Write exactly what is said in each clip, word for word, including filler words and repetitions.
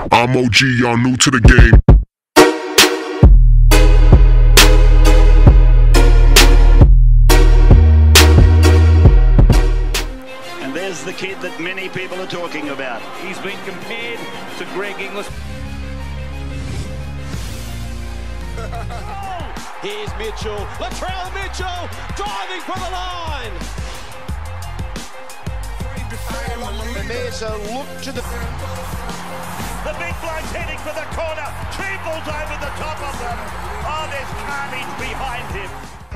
I'm O G, y'all new to the game. And there's the kid that many people are talking about. He's been compared to Greg Inglis. Here's Mitchell, Latrell Mitchell, driving for the line. And there's a look to the... The big bloke's heading for the corner. Triples over the top of them. Oh, there's carnage behind him.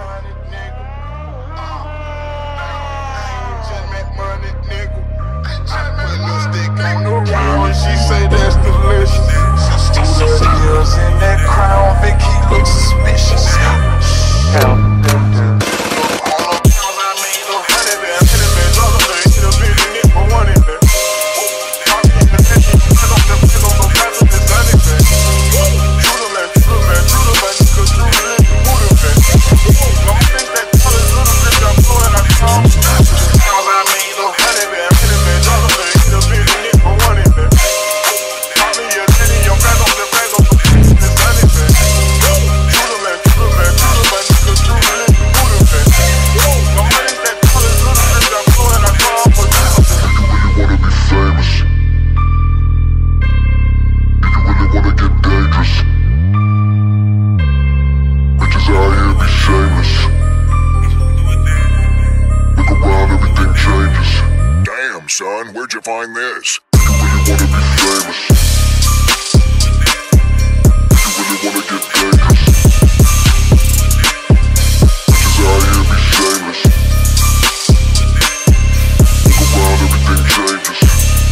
She say that's delicious. Two years in that crown, think he looks suspicious. Son, where'd you find this? You really wanna be famous? You really wanna get dangerous? Bitches out here be shameless. Look around, everything changes.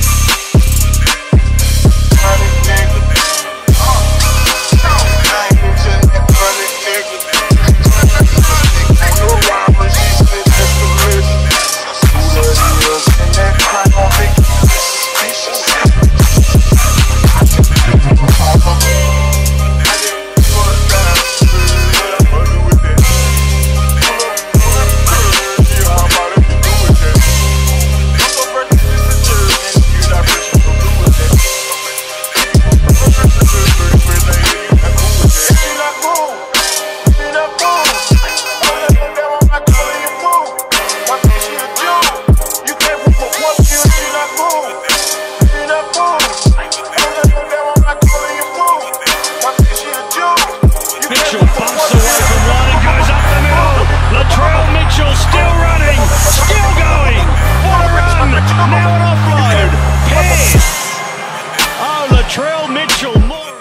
Mitchell bumps away from one and goes up the middle. Latrell Mitchell still running, still going. What a run! Now an offload. Yes. Oh, Latrell Mitchell. More.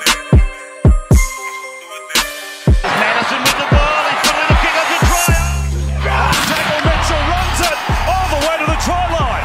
Madison with the ball. He's put in a kick on the try. Tackle Mitchell runs it all the way to the try line.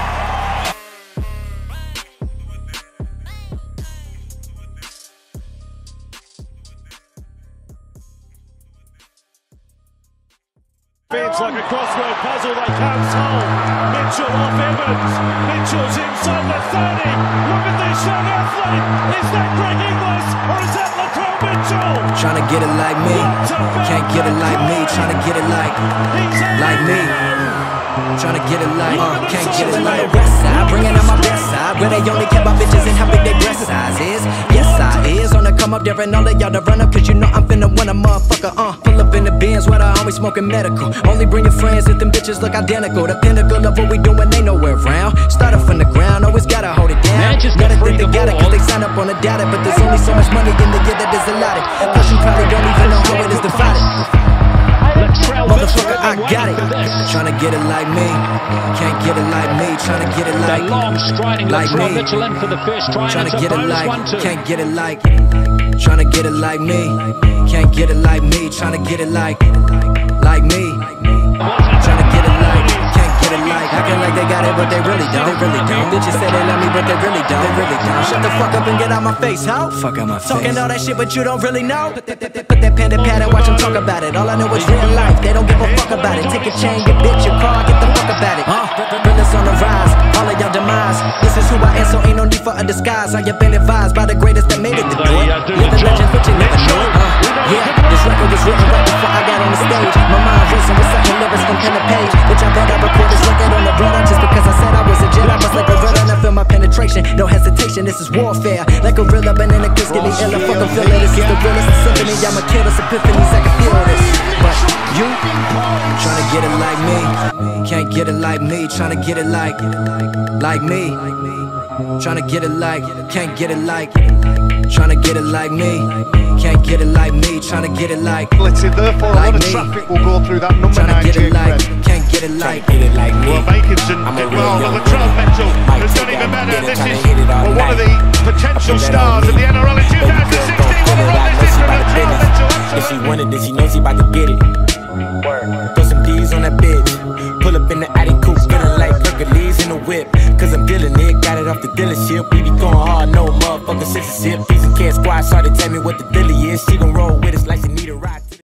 Fans like a crossword puzzle, they can't solve. Mitchell off Evans. Mitchell's inside the thirty. Look at this young athlete. Is that Greg Inglis or is that Latrell Mitchell? Trying to get it like me. Can't get it like me. Trying to get it like, like me. Trying to get it like, uh, can't get it like west side. Bringing out my best side. Where they only care about bitches and how big they breast size is. Yes, I is. On the come up there and all of y'all to run up. Cause you know I'm finna win a motherfucker, uh. Pull up in the Benz where I always smoking medical. Only bring your friends if them bitches look identical. The pinnacle of what we doing ain't nowhere around. Started from the ground, always gotta hold it down. Gotta think they got it cause they sign up on the data. But there's only so much money in the year that is allotted. Plus you probably don't even know how it is divided. Motherfucker, I got it. Tryna get it like me. Can't get it like me. Tryna get it like, long striding like me. Mitchell in for the first try. Tryna get it like, can't get it like. Tryna get it like me. Can't get it like me. Tryna get it like, like me. Tryna get it like, can't get it like. Acting like they got it, but they really don't. They really don't. Bitches say they love me, but they really don't. They really don't. Shut the fuck up and get out my face, ho. Fuck out my face. Talking all that shit, but you don't really know. Put that, that, that, put that pen to pad and watch them talk about it. All I know is real life. They don't give a fuck about it. Take a chain, your bitch, your car, get the fuck about it. Uh, realness on the rise. all of your demise. This is who I am, so ain't no need for a disguise. I have been advised by the greatest that made it to do it. Living legends, but you never knew it. Uh, yeah, this record was written right before I got on the stage. My mind racing with certain lyrics from pen to page. Bitch, I bet I record this record on the road. Just because I said I was a jet, I must like a gorilla and I feel my penetration. No hesitation, this is warfare. Like a gorilla, but in a kiss, get me ill. Fuck a feel it. This is the realest symphony. I'ma kill this epiphanies, I can feel this. But you tryna get it like me, can't get it like me. Tryna get it like, like me. Tryna get it like, can't get it like. Tryna get it like me, can't get it like me. Tryna get it like, therefore a lot of traffic will go through that number nine. Get it like, can't get it like. Get it like me. Well, Baconson did well. Well, Latrell Mitchell has done even better. This is well, one of the potential stars of the N R L in two thousand sixteen. What a run this is from Latrell Mitchell. If she wanted it, she knows she about to get it. Throw some D's on that bitch. Pull up in the attic coupe, feeling like Hercules in the whip. Cause I'm dealing it, got it off the dealership. We be going hard, no motherfucker censorship. Piece of cat squad, started tell me what the dilly is. She gon' roll with us like she need a rock.